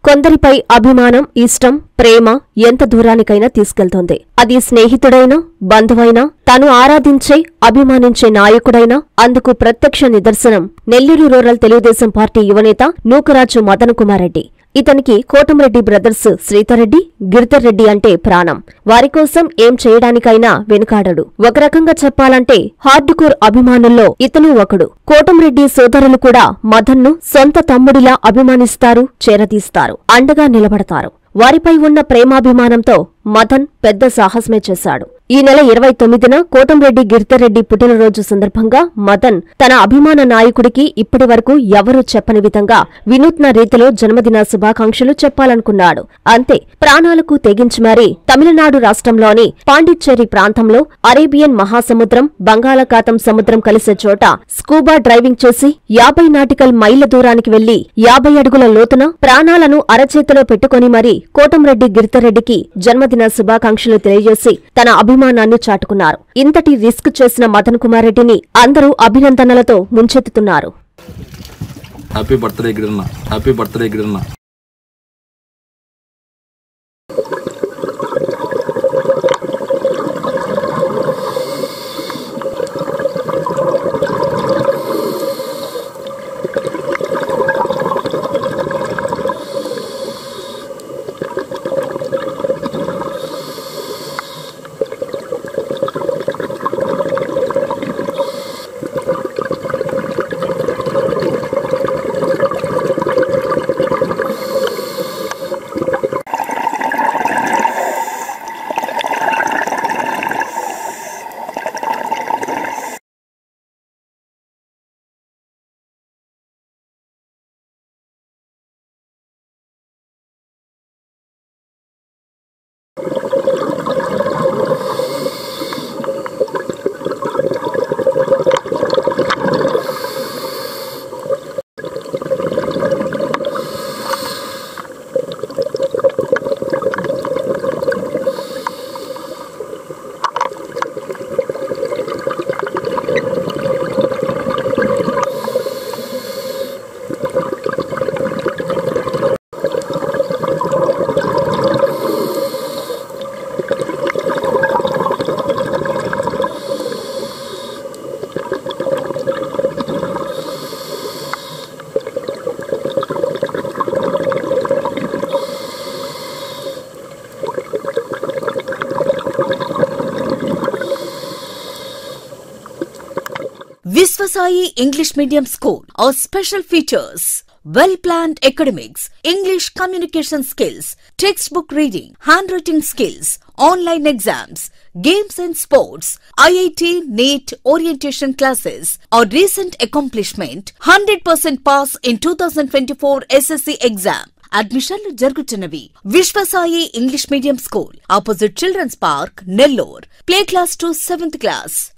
కొందరిపై అభిమానం, ఇష్టం, ప్రేమ ఎంత దూరానికైనా తీసుకెళ్తోంది. అది స్నేహితుడైనా, బంధువైనా, తాను ఆరాధించే, అభిమానించే నాయకుడైనా అందుకు ప్రత్యక్ష నిదర్శనం నెల్లూరు రూరల్ తెలుగుదేశం పార్టీ యువనేత నూకరాజు మదన్ కుమార్ రెడ్డి. ఇతనికి కోటంరెడ్డి బ్రదర్స్ శ్రీధర్రెడ్డి, గిరిధర్రెడ్డి అంటే ప్రాణం. వారి కోసం ఏం చేయడానికైనా వెనుకాడడు. ఒక రకంగా చెప్పాలంటే హార్డ్కోర్ అభిమానుల్లో ఇతను ఒకడు. కోటంరెడ్డి సోదరులు కూడా మదన్ను సొంత తమ్ముడిలా అభిమానిస్తారు, చేరదీస్తారు, అండగా నిలబడతారు. వారిపై ఉన్న ప్రేమాభిమానంతో మదన్ పెద్ద సాహసమే చేశాడు. ఈ నెల 29న కోటంరెడ్డి గిరిధర్రెడ్డి పుట్టినరోజు సందర్భంగా మదన్ తన అభిమాన నాయకుడికి ఇప్పటి వరకు ఎవరూ చెప్పని విధంగా వినూత్న రీతిలో జన్మదిన శుభాకాంక్షలు చెప్పాలనుకున్నాడు. అంతే, ప్రాణాలకు తెగించి మరీ తమిళనాడు రాష్ట్రంలోని పాండిచ్చేరి ప్రాంతంలో అరేబియన్ మహాసముద్రం, బంగాళాఖాతం సముద్రం కలిసే చోట స్కూబా డ్రైవింగ్ చేసి 50 నాటికల్ మైళ్ల దూరానికి వెళ్లి 50 అడుగుల లోతున ప్రాణాలను అరచేతిలో పెట్టుకుని మరీ కోటంరెడ్డి గిరిధర్రెడ్డికి జన్మదిన శుభాకాంక్షలు తెలియజేసి తన అభిమానాన్ని చాటుకున్నారు. ఇంతటి రిస్క్ చేసిన మదన్ కుమార్ రెడ్డిని అందరూ అభినందనలతో ముంచెత్తుతున్నారు. Happy birthday Giranna, happy birthday Giranna. Viswasai English Medium School. Our special features: well-planned academics, English communication skills, textbook reading, handwriting skills, online exams, games and sports, IIT, NEET orientation classes. Our recent accomplishment: 100% pass in 2024 SSC exam. అడ్మిషన్లు జరుగుతున్నవి. Viswasai English medium school, opposite children's park, Nellore. Play class to 7th class.